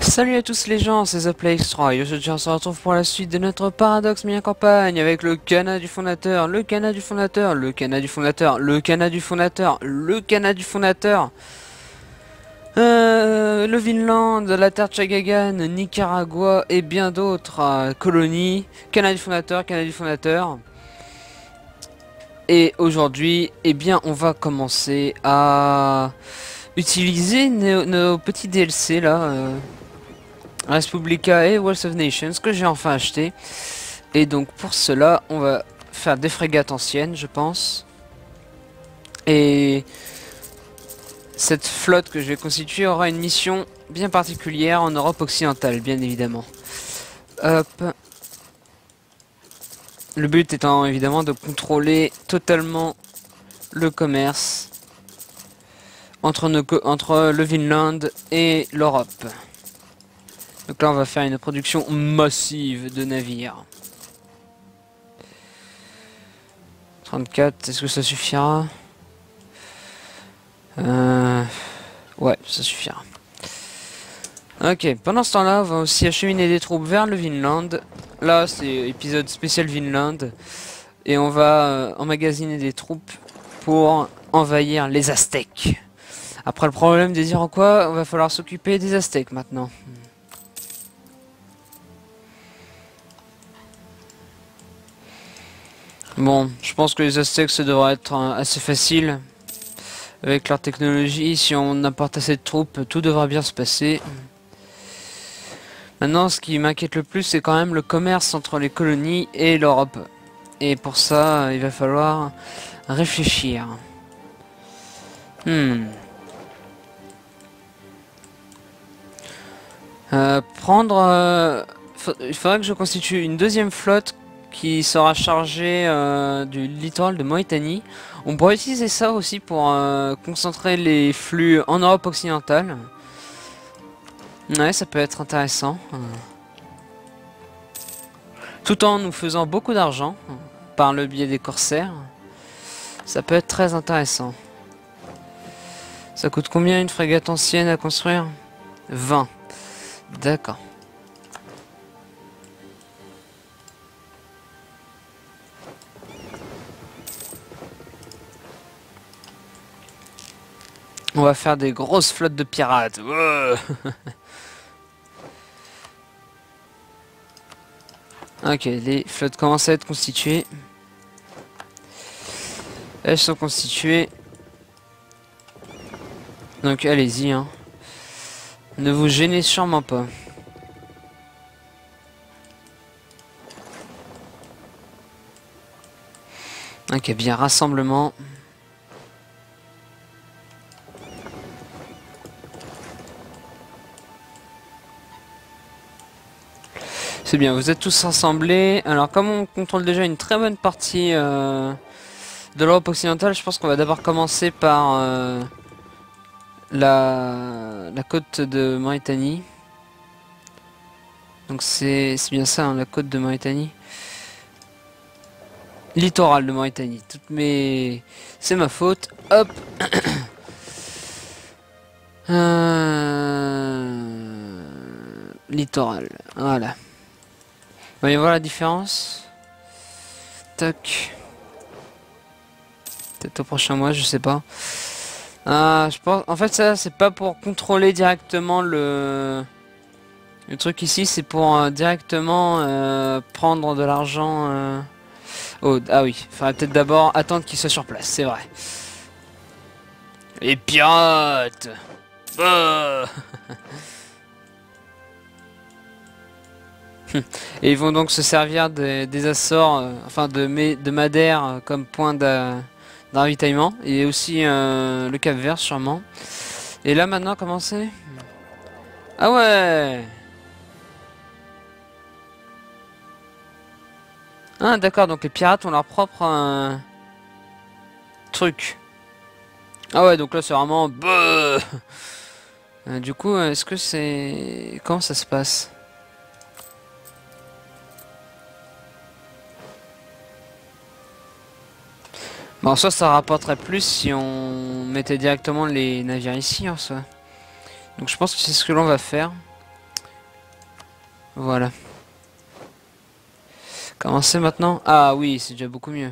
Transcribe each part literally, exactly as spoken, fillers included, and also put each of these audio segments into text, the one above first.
Salut à tous les gens, c'est ThePlayX3 et aujourd'hui on se retrouve pour la suite de notre Paradox Mini Campagne avec le Cana du fondateur, le Cana du fondateur, le Cana du fondateur, le Cana du fondateur, le Cana du fondateur, euh, le Vinland, la Terre Chagagan, Nicaragua et bien d'autres euh, colonies, Cana du fondateur, Cana du fondateur. Et aujourd'hui, eh bien, on va commencer à utiliser nos, nos petits D L C là. Euh, Respublica et Wealth of Nations que j'ai enfin acheté. Et donc pour cela on va faire des frégates anciennes je pense. Et cette flotte que je vais constituer aura une mission bien particulière en Europe occidentale bien évidemment. Hop. Le but étant évidemment de contrôler totalement le commerce entre, nos, entre le Vinland et l'Europe. Donc là on va faire une production massive de navires. trente-quatre, est-ce que ça suffira? euh... Ouais, ça suffira. Ok, pendant ce temps-là, on va aussi acheminer des troupes vers le Vinland. Là, c'est épisode spécial Vinland. Et on va euh, emmagasiner des troupes pour envahir les Aztèques. Après, le problème de dire en quoi, on va falloir s'occuper des Aztèques maintenant. Bon, je pense que les Aztèques, ça devrait être euh, assez facile. Avec leur technologie, si on apporte assez de troupes, tout devra bien se passer. Maintenant, ce qui m'inquiète le plus, c'est quand même le commerce entre les colonies et l'Europe. Et pour ça, il va falloir réfléchir. Hmm. Euh, prendre... Euh, il faudrait que je constitue une deuxième flotte qui sera chargé euh, du littoral de Mauritanie. On pourrait utiliser ça aussi pour euh, concentrer les flux en Europe occidentale. Ouais, ça peut être intéressant. Tout en nous faisant beaucoup d'argent par le biais des corsaires. Ça peut être très intéressant. Ça coûte combien une frégate ancienne à construire? vingt. D'accord. On va faire des grosses flottes de pirates. Ouais. Ok, les flottes commencent à être constituées. Elles sont constituées. Donc allez-y. Hein. Ne vous gênez sûrement pas. Ok, bien rassemblement. C'est bien, vous êtes tous rassemblés. Alors comme on contrôle déjà une très bonne partie euh, de l'Europe occidentale, je pense qu'on va d'abord commencer par euh, la, la côte de Mauritanie. Donc c'est bien ça, hein, la côte de Mauritanie. Littoral de Mauritanie. Toutes mes... C'est ma faute. Hop. euh... Littoral. Voilà. Vous voyez voir la différence. Tac. Peut-être au prochain mois, je sais pas. Ah, je pense. En fait, ça, c'est pas pour contrôler directement le. Le truc ici, c'est pour euh, directement euh, prendre de l'argent. Euh... Oh, ah oui, il faudrait peut-être d'abord attendre qu'il soit sur place, c'est vrai. Les pirates. Bah Et ils vont donc se servir des, des Açores, euh, enfin de, de Madère euh, comme point de ravitaillement. Et aussi euh, le Cap Vert sûrement. Et là maintenant comment c'est? Ah ouais. Ah d'accord, donc les pirates ont leur propre euh, truc. Ah ouais, donc là c'est vraiment... euh, du coup, est-ce que c'est... Comment ça se passe? Bon, en soi, ça rapporterait plus si on mettait directement les navires ici, en soi. Donc je pense que c'est ce que l'on va faire. Voilà. Comment c'est maintenant? Ah oui, c'est déjà beaucoup mieux.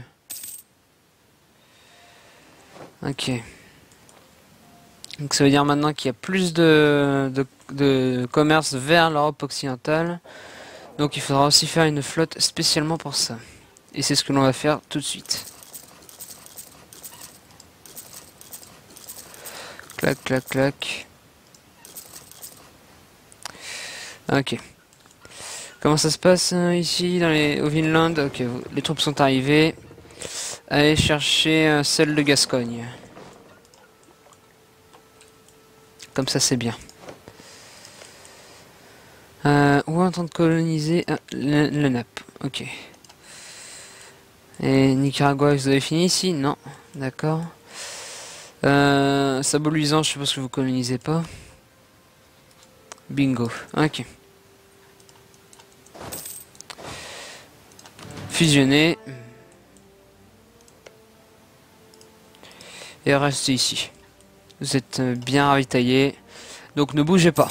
Ok. Donc ça veut dire maintenant qu'il y a plus de, de, de commerce vers l'Europe occidentale. Donc il faudra aussi faire une flotte spécialement pour ça. Et c'est ce que l'on va faire tout de suite. Clac, clac, clac. Ok. Comment ça se passe euh, ici dans les, au Vinland? Ok, les troupes sont arrivées. Allez chercher euh, celle de Gascogne. Comme ça c'est bien. Euh, ou en train de coloniser ah, le, le Nappe. Ok. Et Nicaragua, vous avez fini ici? Non. D'accord. Euh, Sabot luisant, je suppose que vous colonisez pas. Bingo. Ok. Fusionner. Et restez ici. Vous êtes bien ravitaillés. Donc ne bougez pas.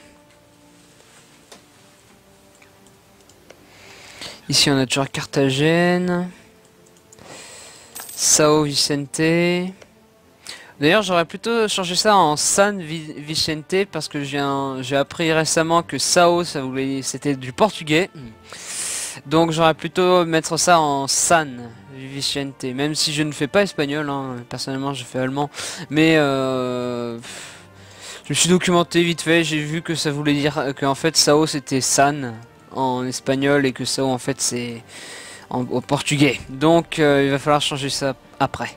Ici on a toujours Carthagène. Sao Vicente. D'ailleurs j'aurais plutôt changé ça en San Vicente parce que j'ai appris récemment que Sao ça voulait c'était du portugais. Donc j'aurais plutôt mettre ça en San Vicente, même si je ne fais pas espagnol, hein. Personnellement je fais allemand, mais euh, je me suis documenté vite fait, j'ai vu que ça voulait dire que en fait Sao c'était San en espagnol et que Sao en fait c'est au portugais, donc euh, il va falloir changer ça après.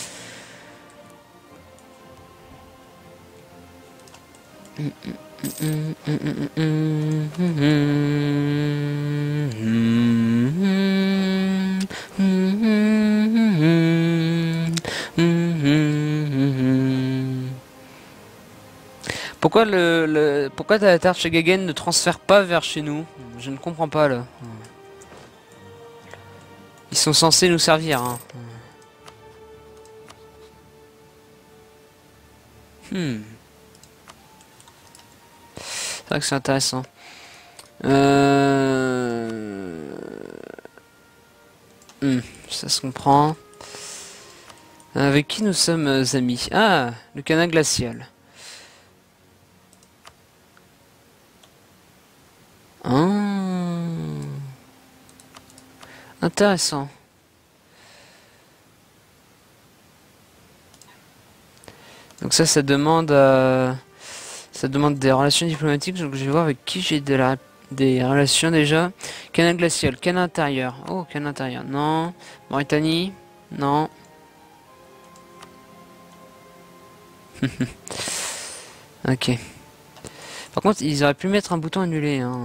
Mm -mm. Pourquoi le, le pourquoi ta terre chez Gagen ne transfère pas vers chez nous? Je ne comprends pas là. Ils sont censés nous servir. Hein. Hmm. C'est vrai que c'est intéressant. Euh... Hmm, ça se comprend. Avec qui nous sommes amis? Ah, le canal glacial. Ah. Intéressant. Donc ça, ça demande, euh, ça demande des relations diplomatiques. Donc je vais voir avec qui j'ai de la, des relations déjà. Canal glacial, canal intérieur. Oh, canal intérieur. Non. Mauritanie. Non. Ok. Par contre, ils auraient pu mettre un bouton annulé. Hein.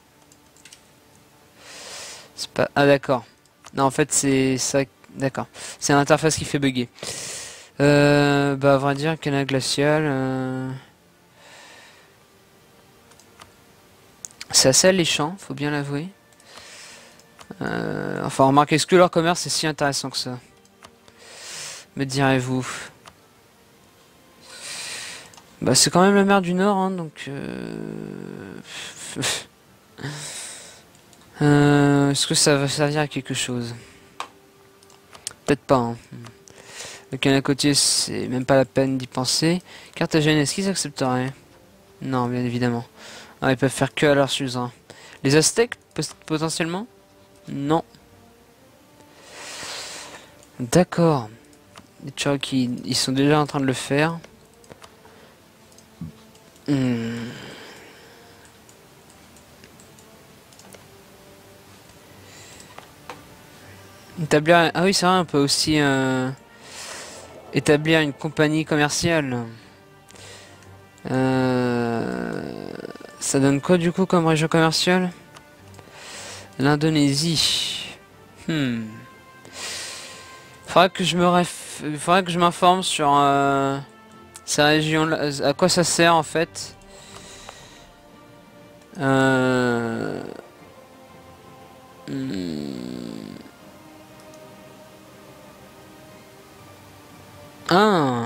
C'est pas. Ah d'accord. Non, en fait, c'est ça. D'accord. C'est l'interface qui fait bugger. Euh, bah, à vrai dire, canal glacial. Euh... C'est assez alléchant, faut bien l'avouer. Euh... Enfin, remarquez, est-ce que leur commerce est si intéressant que ça? Me direz-vous? Bah, c'est quand même la mer du Nord, hein, donc. Euh... euh... Est-ce que ça va servir à quelque chose? Peut-être pas. Hein. Le canal côtier, c'est même pas la peine d'y penser. Carthagène, est-ce qu'ils accepteraient? Non, bien évidemment. Ah, ils peuvent faire que à leur suzerain. Les Aztèques, potentiellement? Non. D'accord. Les Cherokees, ils sont déjà en train de le faire. Hmm. Établir... Ah oui, c'est vrai, on peut aussi euh, établir une compagnie commerciale. Euh... Ça donne quoi du coup comme région commerciale? L'Indonésie. Hmm. Faudrait que je me ref... Faudrait que je m'informe sur euh, ces régions-là. À quoi ça sert en fait? Euh... Hmm. Ah.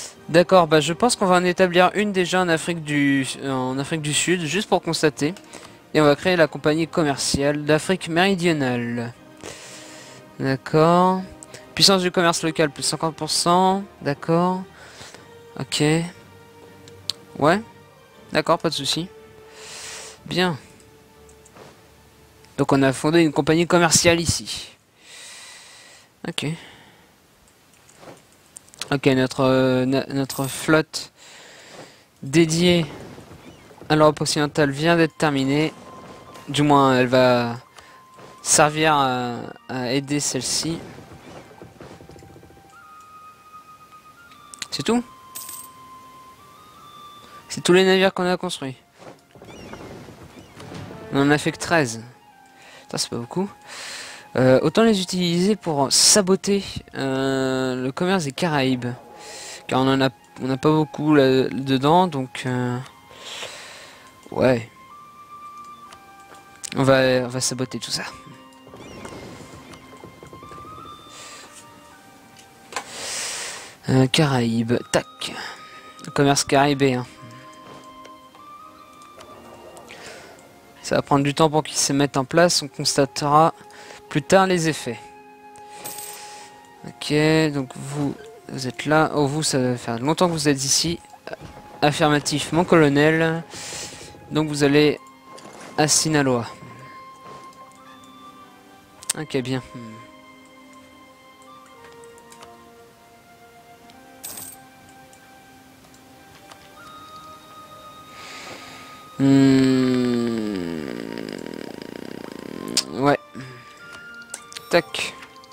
D'accord, bah je pense qu'on va en établir une déjà en Afrique du en Afrique du Sud, juste pour constater. Et on va créer la compagnie commerciale d'Afrique méridionale. D'accord. Puissance du commerce local, plus cinquante pour cent. D'accord. Ok. Ouais. D'accord, pas de souci. Bien. Donc on a fondé une compagnie commerciale ici. Ok. Ok, notre, euh, notre flotte dédiée à l'Europe occidentale vient d'être terminée. Du moins, elle va servir à, à aider celle-ci. C'est tout? C'est tous les navires qu'on a construits. On en a fait que treize. Ça, c'est pas beaucoup. Euh, autant les utiliser pour saboter euh, le commerce des Caraïbes. Car on en a, on n'a pas beaucoup là, dedans, donc... Euh, ouais. On va, on va saboter tout ça. Euh, Caraïbes, tac. Le commerce caribéen. Ça va prendre du temps pour qu'ils se mettent en place. On constatera plus tard les effets. Ok, donc vous, vous êtes là. Oh, vous, ça va faire longtemps que vous êtes ici. Affirmatif, mon colonel. Donc vous allez à Sinaloa. Ok, bien. Hmm. Ouais. Tac.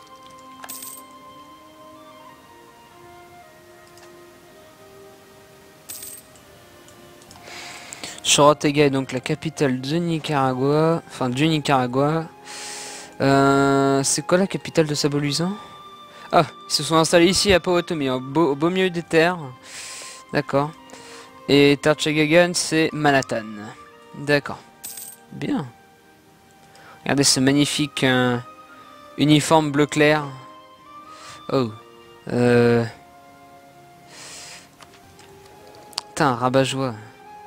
Chorotega est donc la capitale de Nicaragua. Enfin, du Nicaragua. Euh, c'est quoi la capitale de Saboluzan? Ah, ils se sont installés ici à Powhatan, au beau, au beau milieu des terres. D'accord. Et Tarchagagan, c'est Manhattan. D'accord. Bien. Regardez ce magnifique euh, uniforme bleu clair. Oh. Euh... Putain, rabat-joie.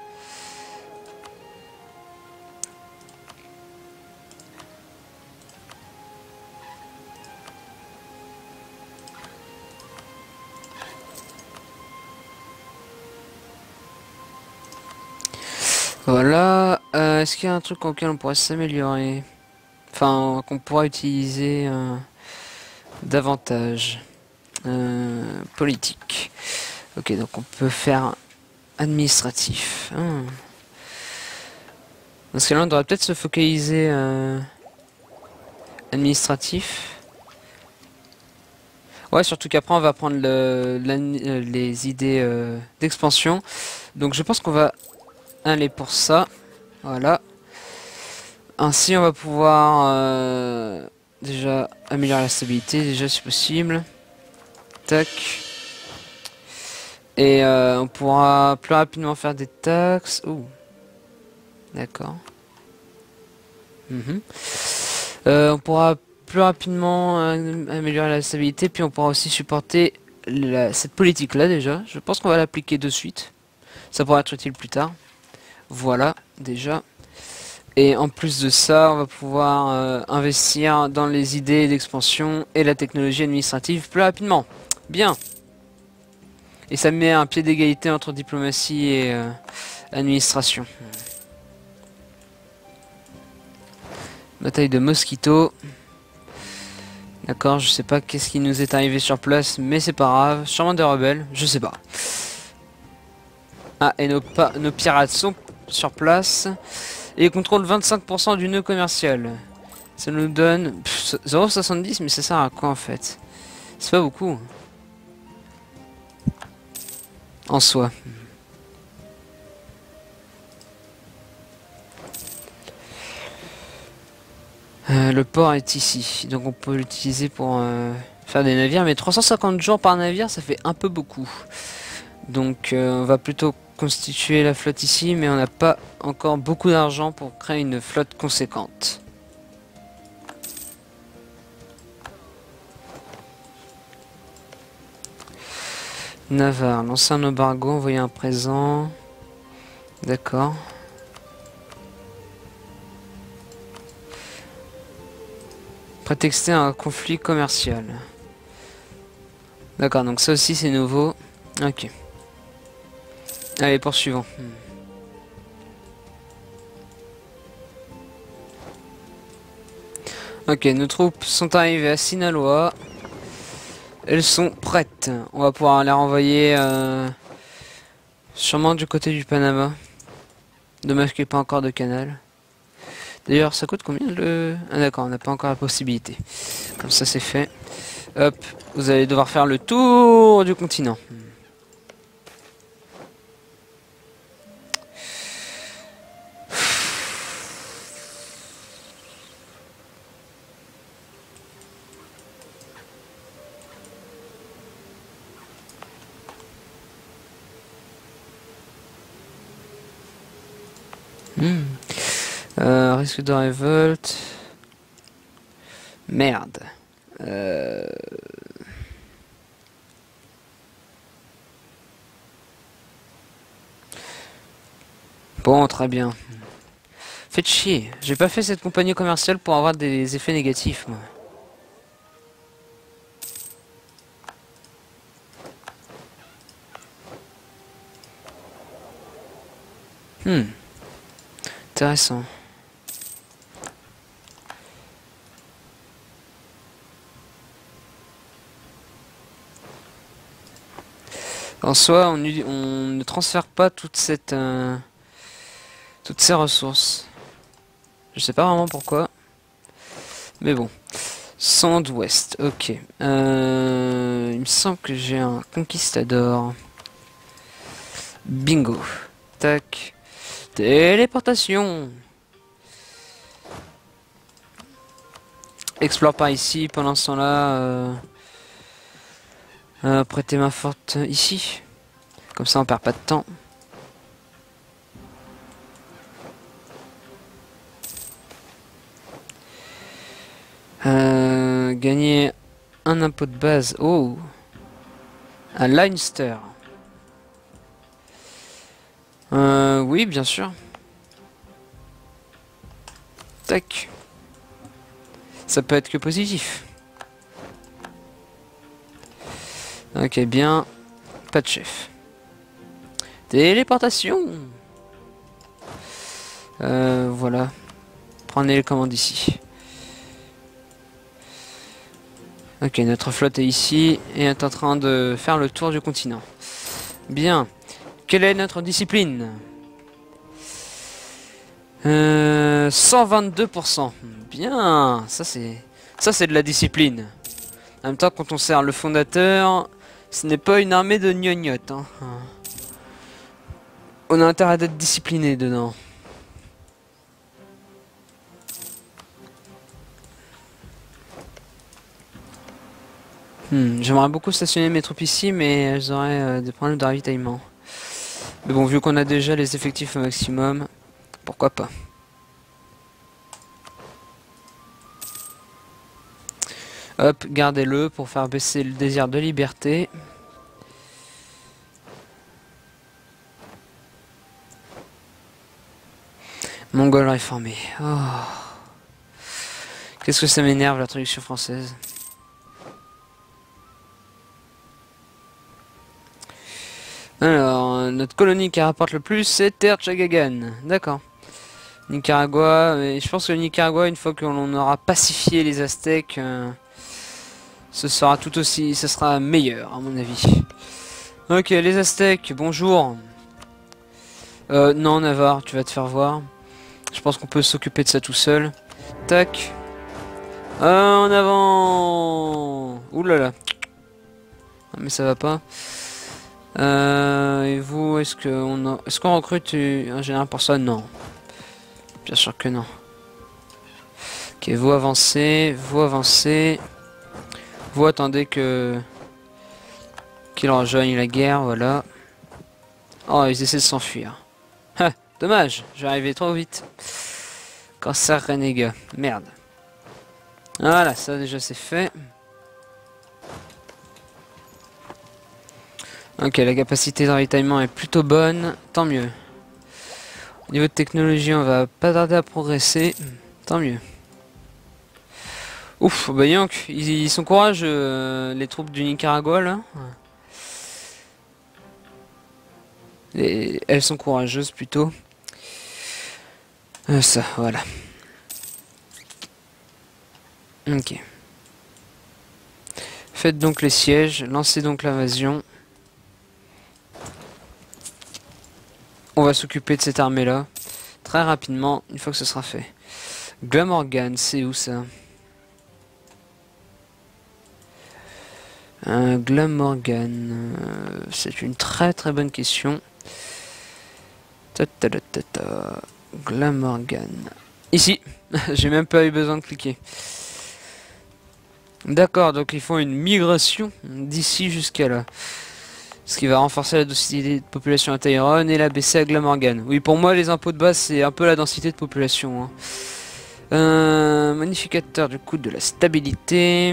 Voilà. Euh, Est-ce qu'il y a un truc auquel on pourrait s'améliorer? Enfin, qu'on pourra utiliser euh, davantage. Euh, politique. Ok, donc on peut faire administratif. Hmm. Dans ce cas-là, on devrait peut-être se focaliser euh, administratif. Ouais, surtout qu'après on va prendre le, la, les idées euh, d'expansion. Donc je pense qu'on va aller pour ça. Voilà. Ainsi on va pouvoir euh, déjà améliorer la stabilité, déjà si possible. Tac. Et euh, on pourra plus rapidement faire des taxes. Ouh. D'accord. Mm-hmm. euh, on pourra plus rapidement euh, améliorer la stabilité, puis on pourra aussi supporter la, cette politique là déjà. Je pense qu'on va l'appliquer de suite. Ça pourra être utile plus tard. Voilà, déjà. Et en plus de ça, on va pouvoir euh, investir dans les idées d'expansion et la technologie administrative plus rapidement. Bien. Et ça met un pied d'égalité entre diplomatie et euh, administration. Bataille de Mosquito. D'accord, je sais pas qu'est-ce qui nous est arrivé sur place, mais c'est pas grave. Sûrement des rebelles, je sais pas. Ah, et nos, nos pirates sont sur place. Et ils contrôlent vingt-cinq pour cent du nœud commercial. Ça nous donne zéro virgule soixante-dix, mais ça sert à quoi en fait? C'est pas beaucoup. En soi. Euh, le port est ici, donc on peut l'utiliser pour euh, faire des navires, mais trois cent cinquante jours par navire, ça fait un peu beaucoup. Donc euh, on va plutôt constituer la flotte ici, mais on n'a pas encore beaucoup d'argent pour créer une flotte conséquente. Navarre, lancer un embargo, envoyer un présent. D'accord. Prétexter un conflit commercial. D'accord, donc ça aussi c'est nouveau. Ok. Allez, poursuivons. Ok, nos troupes sont arrivées à Sinaloa. Elles sont prêtes. On va pouvoir les renvoyer euh, sûrement du côté du Panama. Dommage qu'il n'y ait pas encore de canal. D'ailleurs, ça coûte combien le... Ah d'accord, on n'a pas encore la possibilité. Comme ça, c'est fait. Hop, vous allez devoir faire le tour du continent. Hmm. Euh, risque de révolte. Merde. Euh... Bon, très bien. Faites chier. J'ai pas fait cette compagnie commerciale pour avoir des effets négatifs, moi. Hmm. Intéressant. En soi, on, on ne transfère pas toute cette, euh, toutes ces ressources. Je sais pas vraiment pourquoi. Mais bon. Sand-Ouest, ok. Euh, il me semble que j'ai un conquistador. Bingo. Tac. Téléportation. Explore par ici. Pendant ce temps-là, euh, euh, prêtez main forte ici. Comme ça, on perd pas de temps. Euh, gagner un impôt de base. Oh, un Leinster. Euh, oui, bien sûr. Tac. Ça peut être que positif. Ok, bien. Pas de chef. Téléportation. Euh, voilà. Prenez les commandes ici. Ok, notre flotte est ici et est en train de faire le tour du continent. Bien. Quelle est notre discipline? euh, cent vingt-deux pour cent. Bien. Ça c'est, ça c'est de la discipline. En même temps, quand on sert le fondateur, ce n'est pas une armée de gnognottes. Hein. On a intérêt d'être discipliné dedans. Hmm, J'aimerais beaucoup stationner mes troupes ici, mais elles auraient euh, des problèmes de ravitaillement. Mais bon, vu qu'on a déjà les effectifs au maximum, pourquoi pas. Hop, gardez-le pour faire baisser le désir de liberté. Mongol réformé. Oh. Qu'est-ce que ça m'énerve la traduction française. Alors, notre colonie qui rapporte le plus, c'est Terchagagan. D'accord. Nicaragua, mais je pense que le Nicaragua, une fois qu'on aura pacifié les Aztèques, euh, ce sera tout aussi, ce sera meilleur à mon avis. Ok, les Aztèques, bonjour. Euh, non, Navarre, tu vas te faire voir. Je pense qu'on peut s'occuper de ça tout seul. Tac. Euh, en avant. Ouh là là. Ah, mais ça va pas. Euh, et vous, est-ce qu'on a... est-ce qu'on recrute un général pour ça? Non. Bien sûr que non. Ok, vous avancez, vous avancez. Vous attendez que... qu'ils rejoignent la guerre, voilà. Oh, ils essaient de s'enfuir. Ah, dommage, j'arrivais trop vite. Cancer renégat, merde. Voilà, ça déjà c'est fait. Ok, la capacité de ravitaillement est plutôt bonne, tant mieux. Au niveau de technologie, on va pas tarder à progresser, tant mieux. Ouf, bah donc, ils, ils sont courageux, euh, les troupes du Nicaragua là. Et elles sont courageuses plutôt. Euh, ça, voilà. Ok. Faites donc les sièges, lancez donc l'invasion. On va s'occuper de cette armée là très rapidement une fois que ce sera fait. Glamorgan, c'est où ça? Un Glamorgan, euh, c'est une très très bonne question. Ta -ta -ta -ta -ta. Glamorgan. Ici, j'ai même pas eu besoin de cliquer. D'accord, donc ils font une migration d'ici jusqu'à là. Ce qui va renforcer la densité de population à Tyrone et la baisser à Glamorgan. Oui, pour moi, les impôts de base, c'est un peu la densité de population. Hein. Euh, modificateur du coût de la stabilité.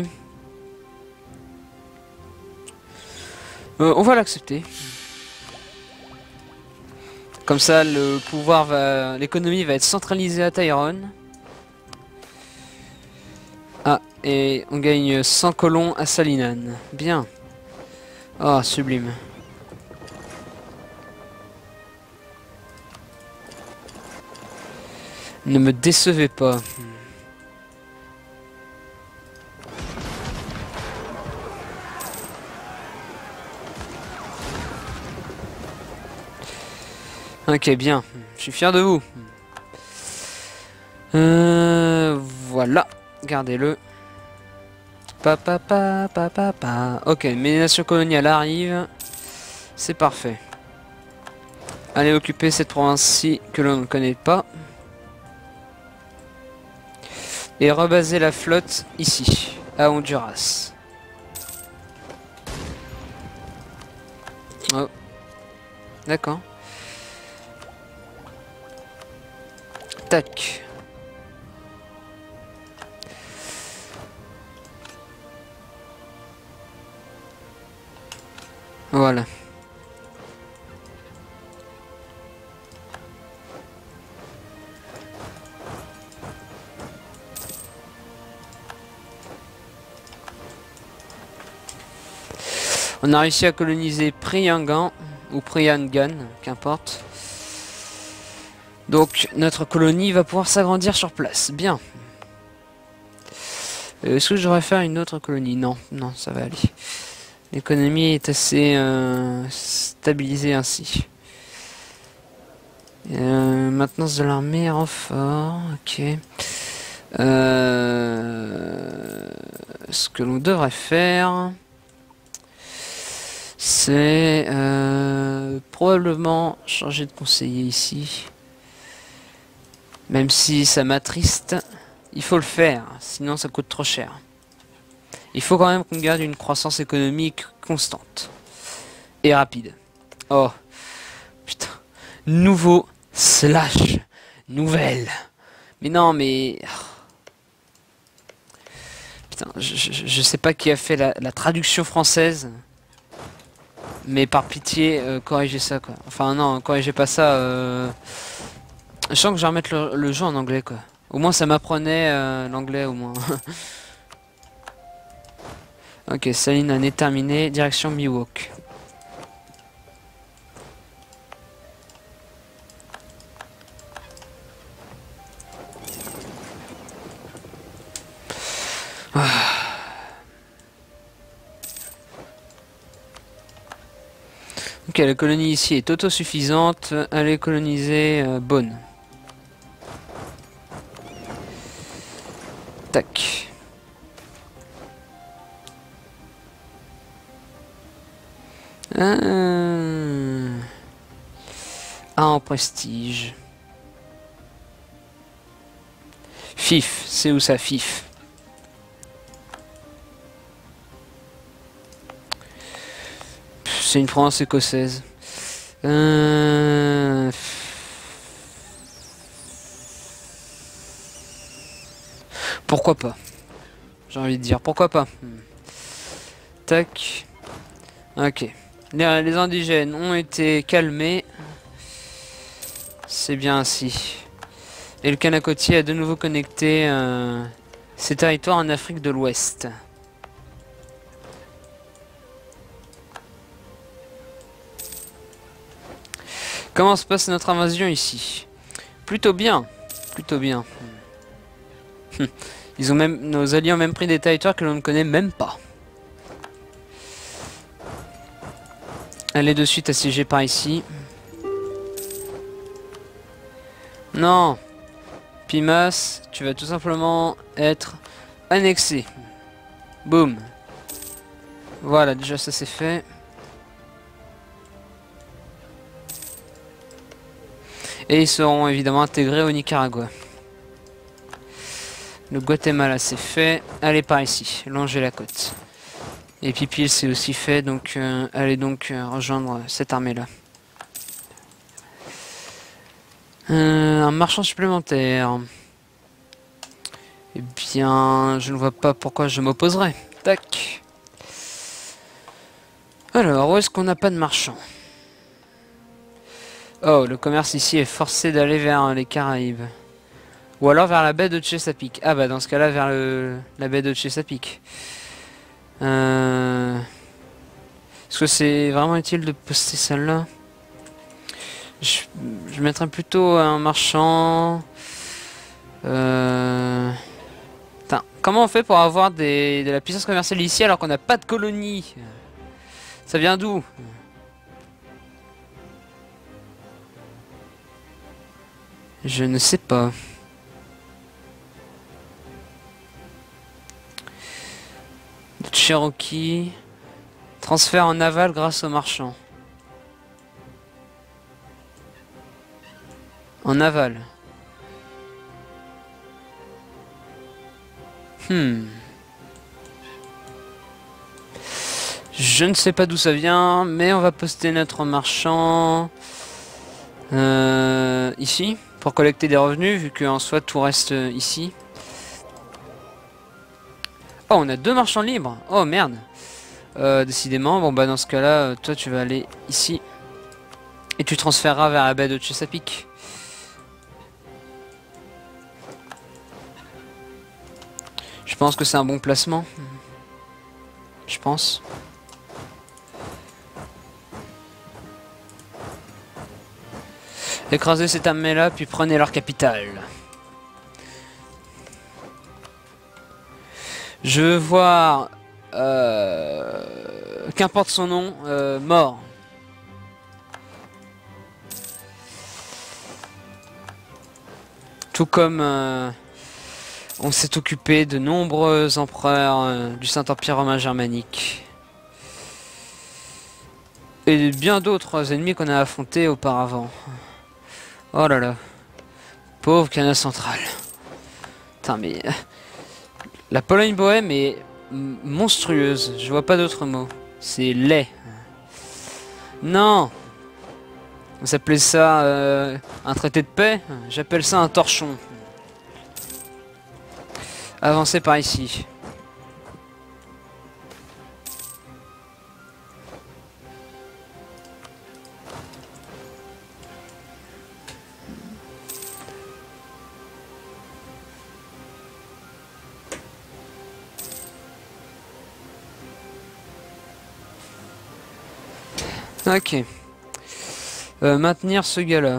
Euh, on va l'accepter. Comme ça, le pouvoir va, l'économie va être centralisée à Tyrone. Ah, et on gagne cent colons à Salinan. Bien. Oh, sublime. Ne me décevez pas. Ok, bien. Je suis fier de vous. Euh, voilà. Gardez-le. Pa, pa, pa, pa, pa, pa. Ok, mes nations coloniales arrivent. C'est parfait. Allez occuper cette province-ci que l'on ne connaît pas. Et rebaser la flotte ici, à Honduras. Oh. D'accord. Tac. Voilà. On a réussi à coloniser Priangan ou Priangan, qu'importe. Donc notre colonie va pouvoir s'agrandir sur place. Bien. Euh, Est-ce que je devrais faire une autre colonie? Non, non, ça va aller. L'économie est assez euh, stabilisée ainsi. Euh, maintenance de l'armée, renfort, ok. Euh, ce que l'on devrait faire, c'est euh, probablement changer de conseiller ici. Même si ça m'attriste, il faut le faire, sinon ça coûte trop cher. Il faut quand même qu'on garde une croissance économique constante. Et rapide. Oh. Putain. Nouveau slash. Nouvelle. Mais non, mais... Putain, je, je, je sais pas qui a fait la, la traduction française. Mais par pitié, euh, corrigez ça, quoi. Enfin, non, corrigez pas ça. Euh... Je sens que je vais remettre le, le jeu en anglais, quoi. Au moins, ça m'apprenait euh, l'anglais, au moins. Ok, Salinan est terminé. Direction Miwok. Ah. Ok, la colonie ici est autosuffisante. Allez coloniser euh, Bonne. Tac. Euh... Ah, en prestige. Fif, c'est où ça, Fif? C'est une province écossaise. Euh... Pourquoi pas? J'ai envie de dire, pourquoi pas? Tac. Ok. Les, les indigènes ont été calmés. C'est bien ainsi. Et le Kanakotti a de nouveau connecté euh, Ces territoires en Afrique de l'Ouest. Comment se passe notre invasion ici? Plutôt bien. Plutôt bien. Ils ont même, nos alliés ont même pris des territoires que l'on ne connaît même pas. Elle est de suite assiégée par ici. Non. Pimas, tu vas tout simplement être annexé. Boum. Voilà, déjà ça c'est fait. Et ils seront évidemment intégrés au Nicaragua. Le Guatemala c'est fait. Allez par ici, longer la côte. Et Pipil c'est aussi fait, donc euh, allez donc euh, rejoindre cette armée là. Euh, un marchand supplémentaire. Eh bien, je ne vois pas pourquoi je m'opposerais. Tac. Alors, où est-ce qu'on n'a pas de marchand? Oh, le commerce ici est forcé d'aller vers les Caraïbes. Ou alors vers la baie de Chesapeake. Ah bah dans ce cas-là, vers le, la baie de Chesapeake. Euh... Est-ce que c'est vraiment utile de poster celle-là? Je, je mettrais plutôt un marchand... Euh... Putain, comment on fait pour avoir des, de la puissance commerciale ici alors qu'on n'a pas de colonie? Ça vient d'où? Je ne sais pas. Cherokee. Transfert en aval grâce aux marchands. En aval. Hmm. Je ne sais pas d'où ça vient, mais on va poster notre marchand euh, ici pour collecter des revenus, vu qu'en soi tout reste ici. Oh, on a deux marchands libres. Oh merde. Euh, décidément, bon bah dans ce cas-là, toi tu vas aller ici et tu transféreras vers la baie de Chesapeake. Je pense que c'est un bon placement. Je pense. Écrasez cette armée-là, puis prenez leur capitale. Je veux voir... Euh, qu'importe son nom, euh, mort. Tout comme... Euh, on s'est occupé de nombreux empereurs euh, du Saint-Empire romain germanique. Et bien d'autres ennemis qu'on a affrontés auparavant. Oh là là. Pauvre Canada central. Putain mais... La Pologne-Bohème est monstrueuse. Je vois pas d'autre mot. C'est laid. Non. Vous appelez ça euh, un traité de paix? J'appelle ça un torchon. Avancez par ici. Ok. Euh, maintenir ce gars-là.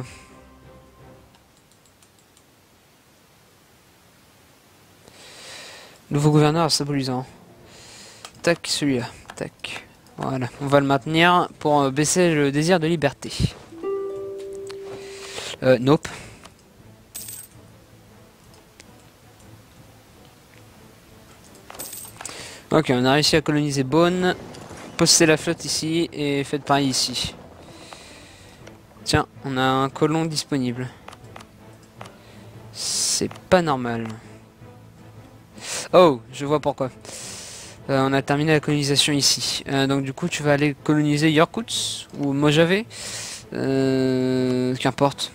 Nouveau gouverneur à Sabolisant. Tac, celui-là. Tac. Voilà. On va le maintenir pour euh, baisser le désir de liberté. Euh, nope. Ok, on a réussi à coloniser Beaune. Postez la flotte ici et faites pareil ici. Tiens, on a un colon disponible. C'est pas normal. Oh, je vois pourquoi. Euh, on a terminé la colonisation ici. Euh, donc du coup, tu vas aller coloniser Yorkouts ou Mojave. Euh, Qu'importe.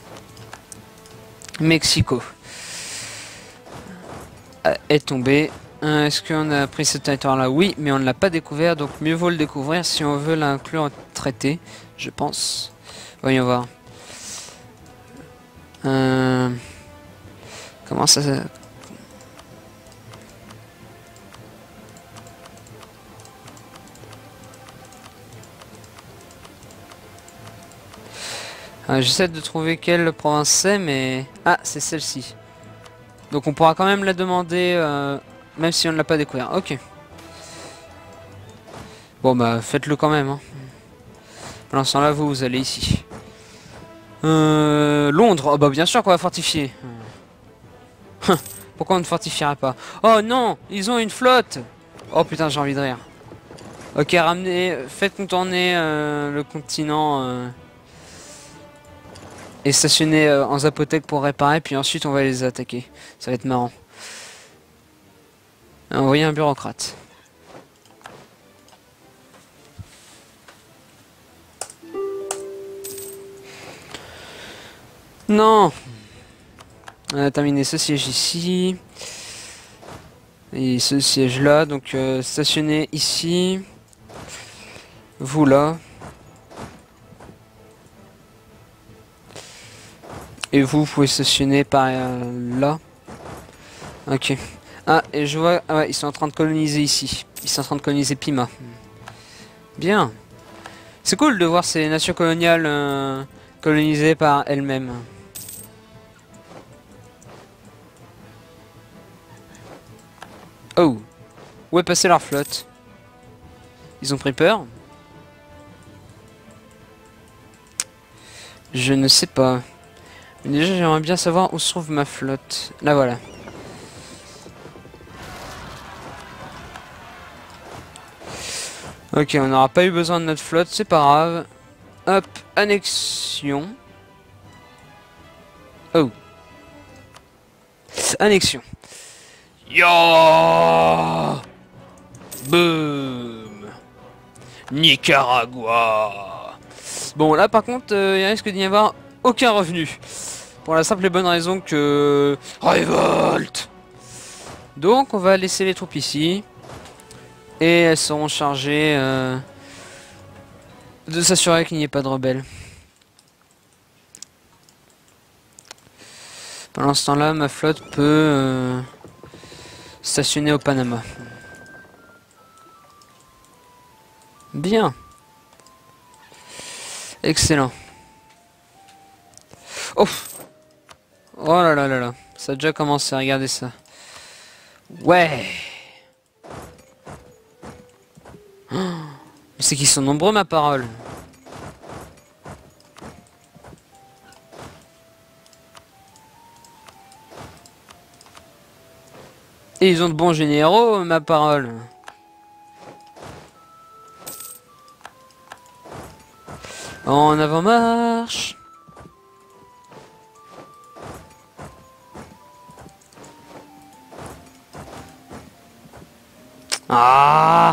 Mexico est tombé. Euh, Est-ce qu'on a pris ce territoire-là? Oui, mais on ne l'a pas découvert, donc mieux vaut le découvrir si on veut l'inclure au traité, je pense. Voyons voir. Euh... Comment ça... Euh, J'essaie de trouver quelle province c'est, mais... Ah, c'est celle-ci. Donc on pourra quand même la demander, euh, même si on ne l'a pas découvert. Ok. Bon bah, faites-le quand même. Hein. Pour l'instant là, vous, vous allez ici. Euh, Londres. Oh bah bien sûr qu'on va fortifier. Pourquoi on ne fortifierait pas? Oh non, ils ont une flotte. Oh putain, j'ai envie de rire. Ok, ramenez, faites contourner euh, le continent euh, et stationner euh, en Zapotec pour réparer, puis ensuite on va les attaquer. Ça va être marrant. Envoyer un bureaucrate. Non. On a terminé ce siège ici. Et ce siège là, donc euh, stationner ici. Vous là. Et vous, vous pouvez stationner par euh, là. Ok. Ah, et je vois... Ah ouais, ils sont en train de coloniser ici. Ils sont en train de coloniser Pima. Bien. C'est cool de voir ces nations coloniales euh, colonisées par elles-mêmes. Oh. Où est passée leur flotte? Ils ont pris peur? Je ne sais pas. Mais déjà, j'aimerais bien savoir où se trouve ma flotte. Là, voilà. Ok, on n'aura pas eu besoin de notre flotte, c'est pas grave. Hop, annexion. Oh. Annexion. Yo. Boom. Nicaragua. Bon, là par contre, euh, il risque d'y avoir aucun revenu. Pour la simple et bonne raison que... Révolte. Donc, on va laisser les troupes ici. Et elles seront chargées euh, de s'assurer qu'il n'y ait pas de rebelles. Pendant ce temps-là, ma flotte peut euh, stationner au Panama. Bien. Excellent. Oh. Oh là là là là. Ça a déjà commencé, regardez ça. Ouais. Oh. Mais c'est qu'ils sont nombreux, ma parole. Et ils ont de bons généraux, ma parole. En avant marche. Ah.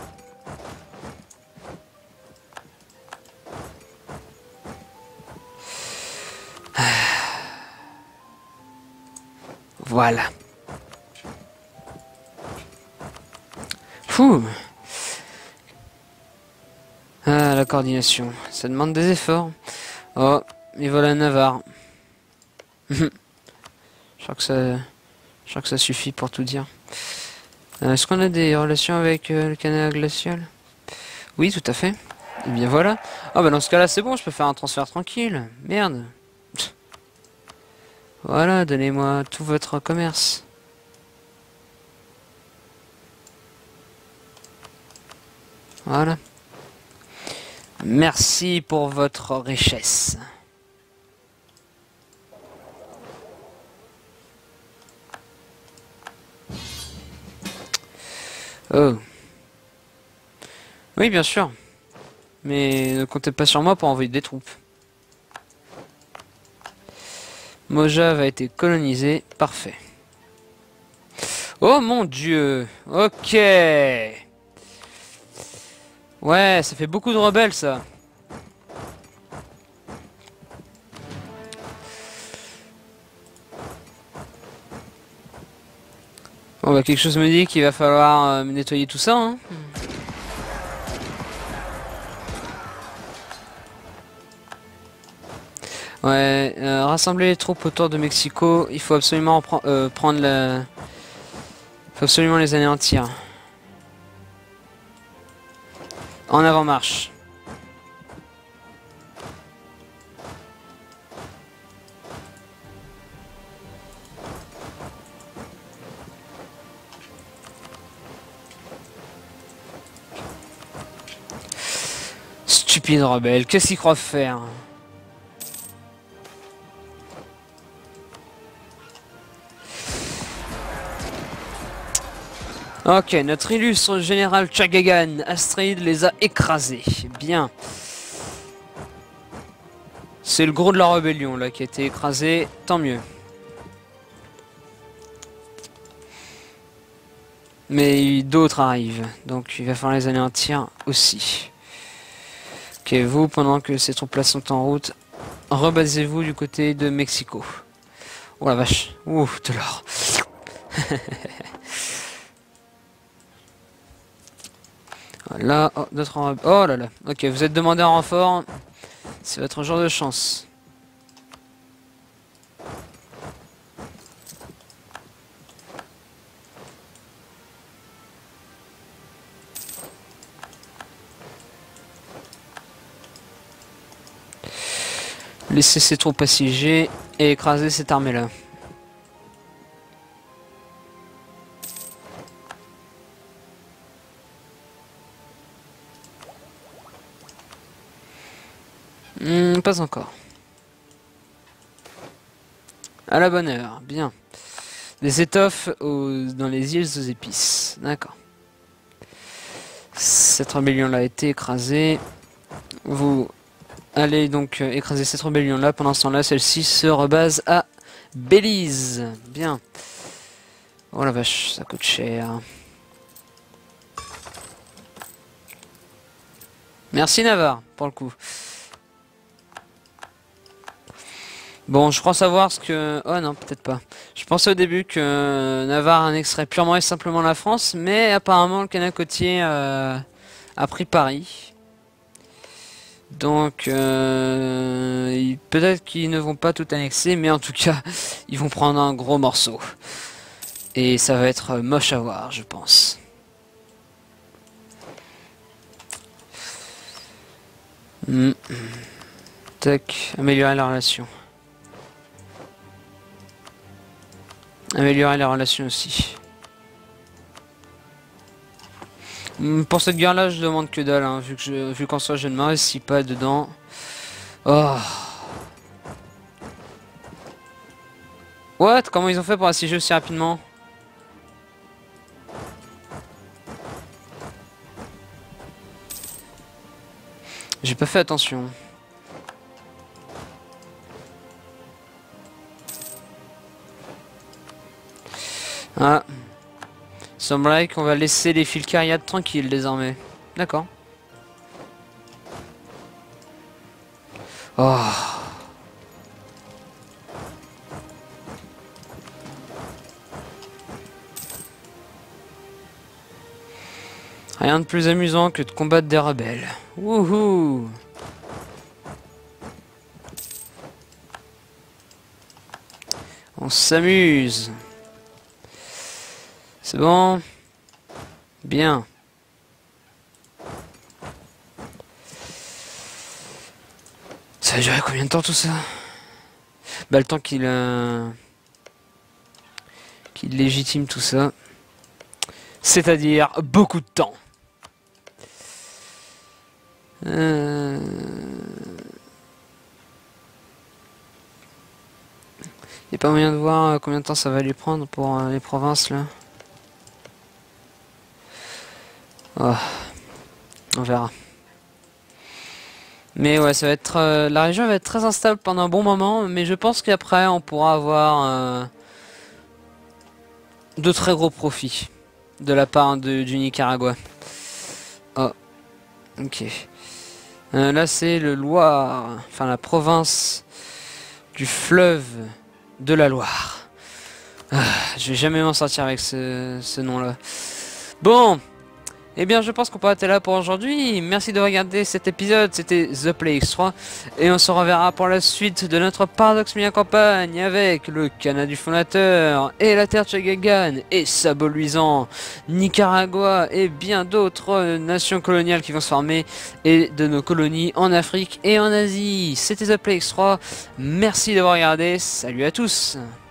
Voilà. Fou. Ah, la coordination. Ça demande des efforts. Oh, et voilà Navarre. Je crois que ça... Je crois que ça suffit pour tout dire. Euh, Est-ce qu'on a des relations avec euh, le Canada glacial? Oui, tout à fait. Et bien voilà. Ah bah dans ce cas-là, c'est bon, je peux faire un transfert tranquille. Merde. Voilà, donnez-moi tout votre commerce. Voilà. Merci pour votre richesse. Oh. Oui, bien sûr. Mais ne comptez pas sur moi pour envoyer des troupes. Mojave a été colonisé. Parfait. Oh mon dieu. Ok. Ouais, ça fait beaucoup de rebelles, ça. Bon bah quelque chose me dit qu'il va falloir euh, nettoyer tout ça, hein. Ouais, euh, rassembler les troupes autour de Mexico, il faut absolument euh, prendre la... Il faut absolument les anéantir. En avant marche. Stupide rebelle, qu'est-ce qu'il croit faire? Ok, notre illustre général Chagagan Astrid les a écrasés. Bien. C'est le gros de la rébellion là qui a été écrasé, tant mieux. Mais d'autres arrivent, donc il va falloir les anéantir aussi. Ok, vous, pendant que ces troupes-là sont en route, rebasez-vous du côté de Mexico. Oh la vache, ouh, de l'or. Voilà, oh, d'autres en... Oh là là, ok, vous êtes demandé en renfort, c'est votre jour de chance. Laissez ces troupes assiégées et écraser cette armée-là. Hmm, pas encore. À la bonne heure, bien. Des étoffes aux... dans les îles aux épices. D'accord. Cette rébellion-là a été écrasée. Vous allez donc euh, écraser cette rébellion-là. Pendant ce temps-là, celle-ci se rebase à Belize. Bien. Oh la vache, ça coûte cher. Merci Navarre, pour le coup. Bon, je crois savoir ce que... Oh non, peut-être pas. Je pensais au début que Navarre annexerait purement et simplement la France, mais apparemment le canal côtier euh, a pris Paris. Donc, euh, peut-être qu'ils ne vont pas tout annexer, mais en tout cas, ils vont prendre un gros morceau. Et ça va être moche à voir, je pense. Mmh. Tac, améliorer la relation. Améliorer les relations aussi. Pour cette guerre là je demande que dalle, hein, vu que je, vu qu'en soi je ne m'investis pas dedans. Oh. What? Comment ils ont fait pour assiéger aussi rapidement? J'ai pas fait attention. Ah. Il semblerait qu'on va laisser les Filcariades tranquilles désormais. D'accord. Oh. Rien de plus amusant que de combattre des rebelles. Wouhou. On s'amuse. C'est bon. Bien. Ça va durer combien de temps tout ça? Bah le temps qu'il euh... qu'il légitime tout ça. C'est-à-dire beaucoup de temps. Euh... Y a pas moyen de voir combien de temps ça va lui prendre pour euh, les provinces là. Oh. On verra. Mais ouais, ça va être euh, la région va être très instable pendant un bon moment, mais je pense qu'après on pourra avoir euh, de très gros profits de la part de, du Nicaragua. Oh, ok. Euh, là c'est le Loire, enfin la province du fleuve de la Loire. Ah, je vais jamais m'en sortir avec ce, ce nom-là. Bon, eh bien je pense qu'on peut arrêter là pour aujourd'hui. Merci de regarder cet épisode, c'était The Play X trois. Et on se reverra pour la suite de notre Paradox Media campagne avec le Canada du fondateur, et la Terre Chagagan, et Sabot Luisant, Nicaragua, et bien d'autres nations coloniales qui vont se former, et de nos colonies en Afrique et en Asie. C'était The Play X trois, merci d'avoir regardé, salut à tous.